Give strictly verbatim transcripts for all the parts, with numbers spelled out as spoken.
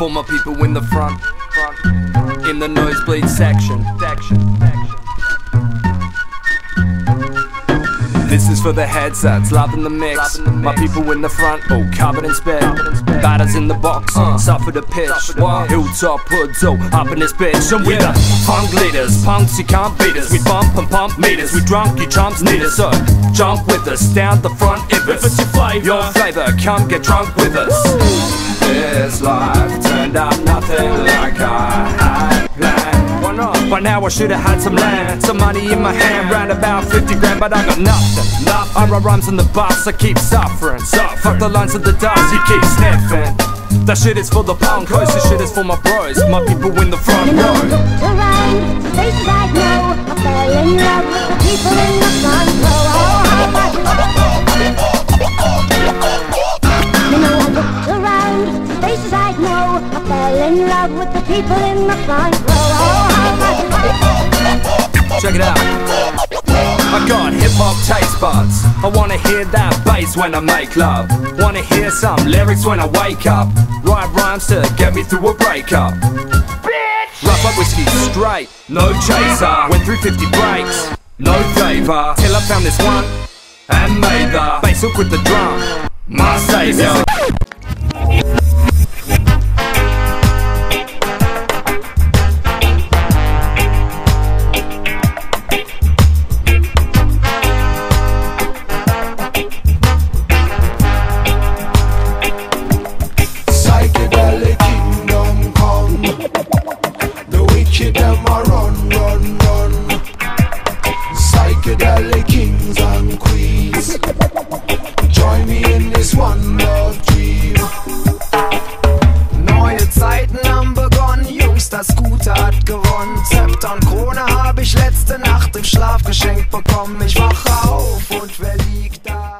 For my people in the front, front, in the nosebleed section, section, section. This is for the headsets, loving the mix. My people in the front, oh, covered in spit. Batters in the box, uh, suffer the pitch. Hilltop hoods, oh, up in this bitch. And we the punk leaders, punks you can't beat us. We bump and pump meters, we drunk, you chumps need us. So jump with us, down the front if it's, if it's your flavor. Your flavor, come get drunk with us. This life turned out nothing like I had planned. Why not? By now I should've had some land, some money in my hand, round about fifty grand, but I got nothing. Nothing. I write rhymes on the bus, I keep suffering. suffering. Fuck the lines of the dust, you keep sniffing. That shit is for the punkos, this shit is for my bros, my people in the front you know, row. I looked around, faces I know, I fell in love with the people in the front row. Oh, how much you know, I looked around, faces I know, I fell in love with the people in the front row. Oh, how much check it out. I got hip-hop taste buds. I wanna hear that bass when I make love. Wanna hear some lyrics when I wake up. Write rhymes to get me through a breakup. Bitch! Rough up whiskey straight, no chaser. Went through fifty breaks, no favor. Till I found this one and made the bass hook with the drum, my savior. Them a run, run, run. Psychedelic kings and queens, join me in this one love dream. Neue Zeiten haben begonnen, Jungs, das Gute hat gewonnen. Zepter und Krone hab ich letzte Nacht im Schlaf geschenkt bekommen. Ich wache auf und wer liegt da?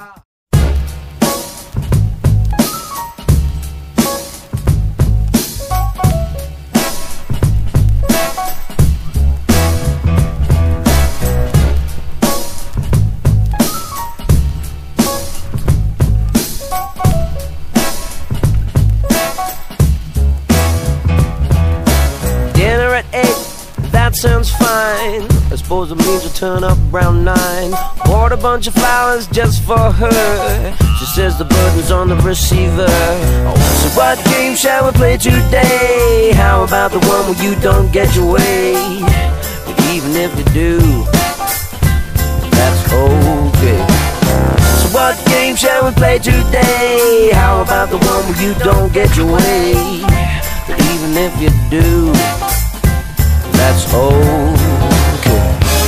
That sounds fine. I suppose it means we'll turn up around nine. Bought a bunch of flowers just for her. She says the burden's on the receiver. Oh, so what game shall we play today? How about the one where you don't get your way? But even if you do, that's okay. So what game shall we play today? How about the one where you don't get your way? But even if you do, that's okay.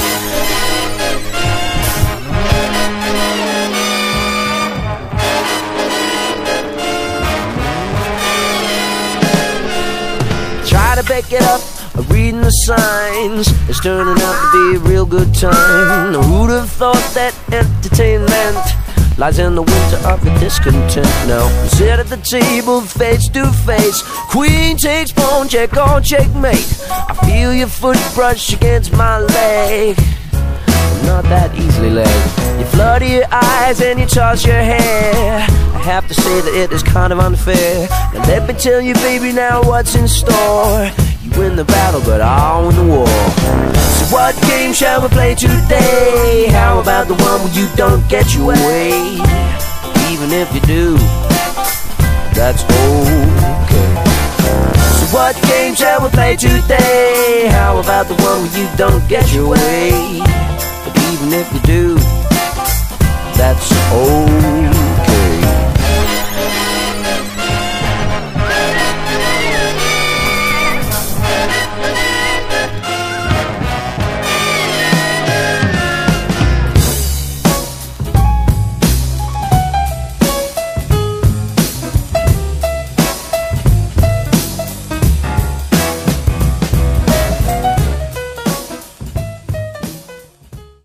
Try to pick it up, reading the signs. It's turning out to be a real good time. Who'd have thought that entertainment lies in the winter of your discontent? Now sit at the table face to face. Queen takes pawn, check on checkmate. I feel your foot brush against my leg. I'm not that easily led. You flutter your eyes and you toss your hair. I have to say that it is kind of unfair. Now let me tell you, baby, now what's in store. You win the battle, but I'll win the war. So what game shall we play today? How about the one where you don't get your way? Even if you do, that's okay. So what game shall we play today? How about the one where you don't get your way? But even if you do, that's okay.